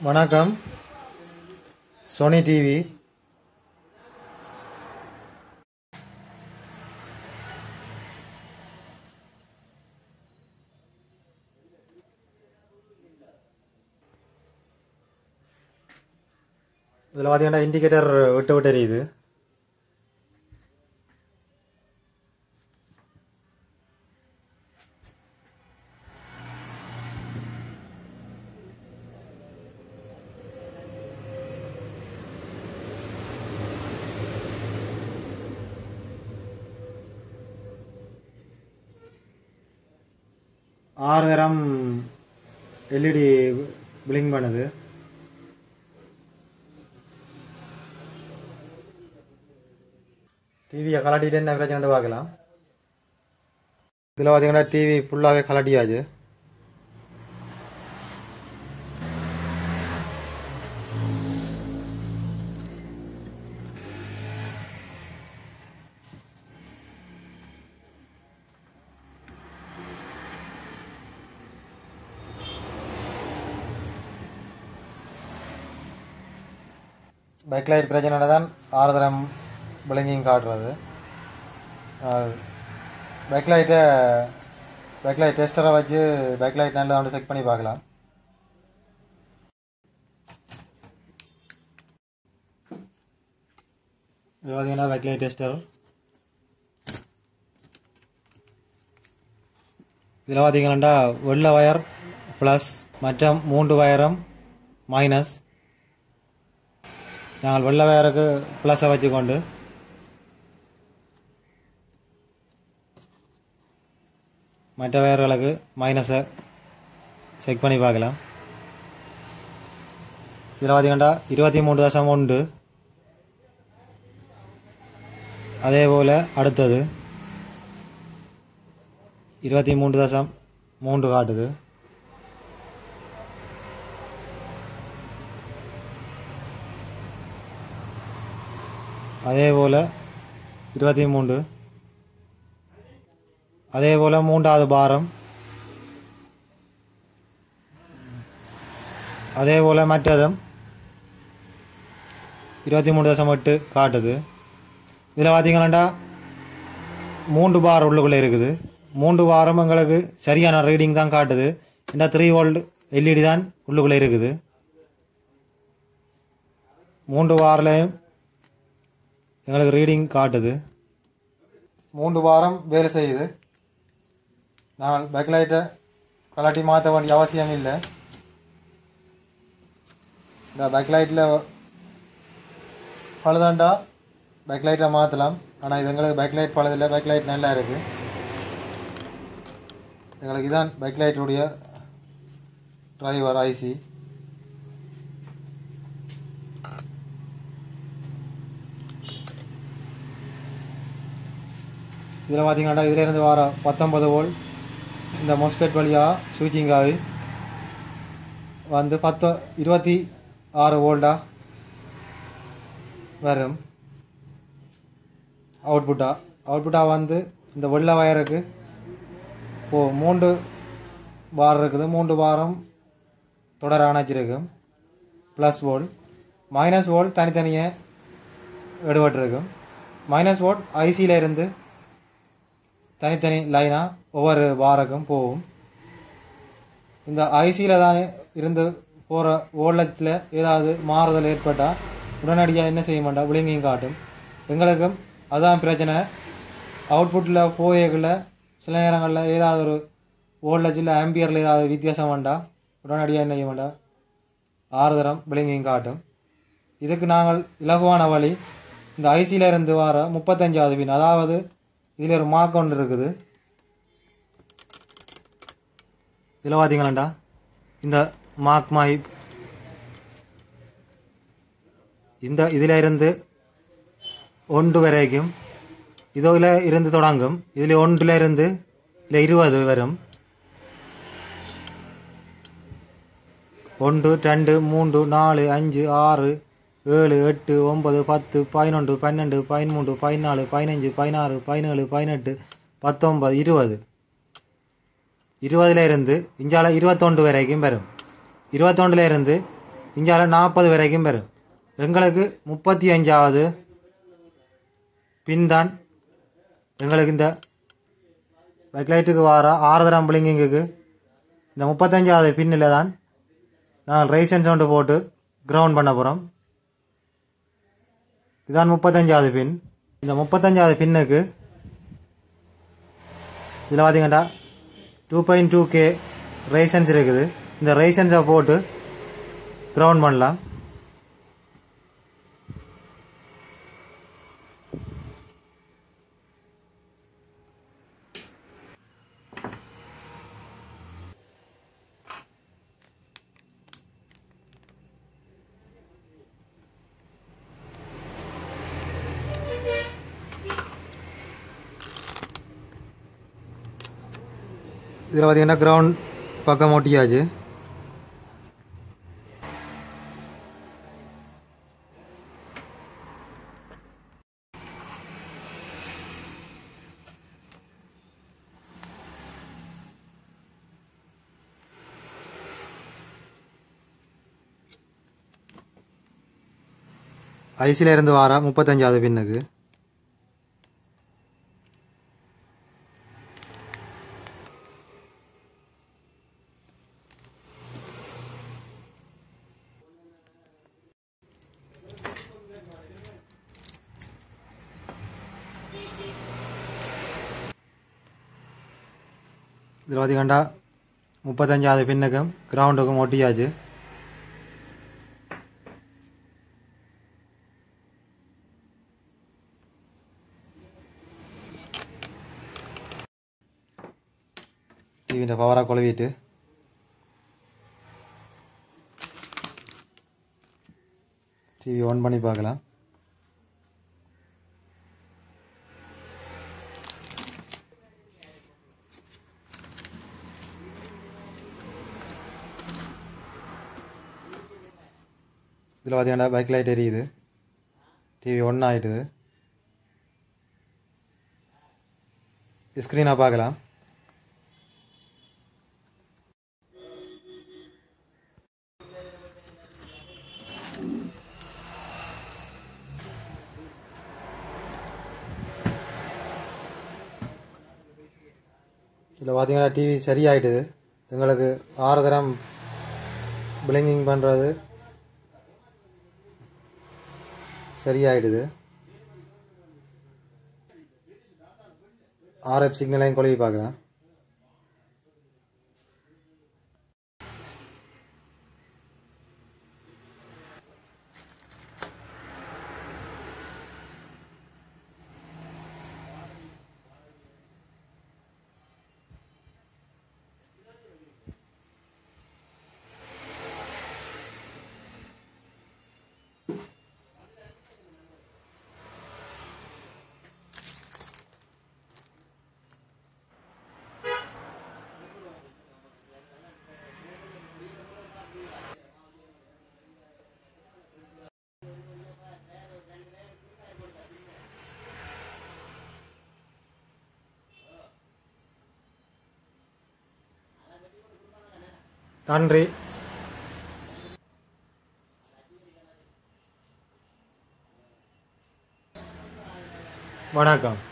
வணக்கம். Sony TV. இதில் பார்த்தீங்கன்னா இண்டிகேட்டர் விட்டு விட்டு எரியுது. ஆறு தரம் எல்இடி பிளிங்க் பண்ணுது. டிவியை கலட்டிட்டு என்ன பிரச்சனை பார்க்கலாம். இதில் பார்த்தீங்கன்னா டிவி ஃபுல்லாகவே கலட்டியாச்சு. பேக்லைட் பிரச்சனை தான் ஆறு தரம் பிளிங்கிங் காட்டுறது. பேக்லைட் டெஸ்டரை வச்சு பேக்லைட் நல்லா வந்து செக் பண்ணி பார்க்கலாம். இது பார்த்தீங்கன்னா பேக்லைட் டெஸ்டர். இதில் பார்த்தீங்கன்னா வெள்ளை வயர் ப்ளஸ் மற்றும் 3 வயரும் மைனஸ். நாங்கள் வெள்ளை வயருக்கு ப்ளஸை வச்சுக்கொண்டு மற்ற வயர்களுக்கு மைனஸை செக் பண்ணி பார்க்கலாம். இதில் பார்த்தீங்கன்னா 23.1. அதே போல் அடுத்தது 23.3 காட்டுது. அதே போல் 23. அதே போல் மூன்றாவது பாரம். அதே போல் மற்றதும் 23.8 காட்டுது. இதில் பார்த்தீங்கன்னா 3 பார் உள்ளுக்குள்ளே இருக்குது. 3 பாரம் எங்களுக்கு சரியான ரீடிங் தான் காட்டுது. இந்த 3 வோல்ட் எல்இடி தான் உள்ளுக்குள்ளே இருக்குது. 3 பார்லையும் எங்களுக்கு ரீடிங் காட்டுது. 3 வாரம் வேலை செய்யுது. நாங்கள் பேக்லைட்டை கலட்டி மாற்ற வேண்டிய அவசியம் இல்லை. இந்த பேக்லைட்டில் பழுதாண்டா பேக்லைட்டை மாற்றலாம். ஆனால் இது எங்களுக்கு பேக்லைட் பழுதில்லை. பேக்லைட் நல்லா இருக்குது. எங்களுக்கு இதான் பேக்லைட்டுடைய டிரைவர் ஐசி. இதில் பார்த்தீங்கன்னா இதிலேருந்து வர 19 வோல்ட் இந்த மோஸ்பெட் வழியாக ஸ்விட்சிங்காகி வந்து 26 வோல்ட்டாக வரும். அவுட்புட்டாக வந்து இந்த வெள்ளை வயருக்கு இப்போது 3 பார் இருக்குது. 3 பாரம் தொடர அணைச்சிருக்கும். ப்ளஸ் வோல்ட் மைனஸ் வோல்ட் தனித்தனியாக எடுபட்டுருக்கும். மைனஸ் வோல்ட் ஐசியில் இருந்து தனித்தனி லைனாக ஒவ்வொரு பாருக்கும் போகும். இந்த ஐசியில் தானே இருந்து போகிற வோல்டேஜில் ஏதாவது மாறுதல் ஏற்பட்டால் உடனடியாக என்ன செய்ய மாட்டா பிளிங்கிங் காட்டும். எங்களுக்கும் அதான் பிரச்சனை. அவுட்புட்டில் போயக்குள்ள சில நேரங்களில் ஏதாவது ஒரு வோல்டேஜில் ஆம்பியரில் ஏதாவது வித்தியாசம் வேண்டாம் உடனடியாக என்ன செய்ய மாட்டா 6 தரம் பிளிங்கிங் காட்டும். இதுக்கு நாங்கள் இலகுவான வழி இந்த ஐசியில் இருந்து வர 35வது பின், அதாவது இதில் ஒரு மார்க் ஒன்று இருக்குது. இதில் பார்த்தீங்களாண்டா இந்த மார்க் மாய் இந்த இதில் இருந்து 1 வரைக்கும் இதில் இருந்து தொடங்கும். இதில் 1 இருந்து இல்லை 20 வரும். 1 2 3 4 5 6 7 8 9 10 11 12 13 14 15 16 17 18 19 20 இருந்து இஞ்சால 21 வரைக்கும் வரும். 21 இருந்து இங்கால 40 வரைக்கும் வரும். எங்களுக்கு 35வது பின் தான் எங்களுக்கு இந்த பேக்லைட்டுக்கு வர 6 தரம் பிளிங்கிங்குக்கு இந்த 35வது பின்னில் தான் நாங்கள் ரைசன் சவுண்டு போட்டு கிரவுண்ட் பண்ண போகிறோம். இதுதான் 35வது பின். இந்த 35வது பின்னுக்கு இதில் பார்த்தீங்கன்னா 2.2K ரைசன்ஸ் இருக்குது. இந்த ரைசன்ஸை போட்டு கிரவுண்ட் பண்ணலாம். இதில் பார்த்தீங்கன்னா கிரவுண்ட் பக்கம் ஒட்டியாச்சு. ஐசியில் இருந்து வர 35வது பின்னுக்கு இதில் பார்த்தீங்கன்னா 35வது பின்னுக்கும் கிரவுண்டுக்கும் ஒட்டியாச்சு. டிவியின் பவராக கொழுவிட்டு டிவி ஆன் பண்ணி பார்க்கலாம். இதில் பார்த்தீங்கன்னா பேக் லைட் எரியுது. டிவி ஒன் ஆகிடுது. ஸ்க்ரீனை பார்க்கலாம். இதில் பார்த்தீங்கன்னா டிவி சரியாயிட்டுது. எங்களுக்கு 6 தரம் பிளிங்கிங் பண்ணுறது சரியாயிடுது. RF சிக்னலையும் கொழுவி பார்க்கலாம். நன்றி. வணக்கம்.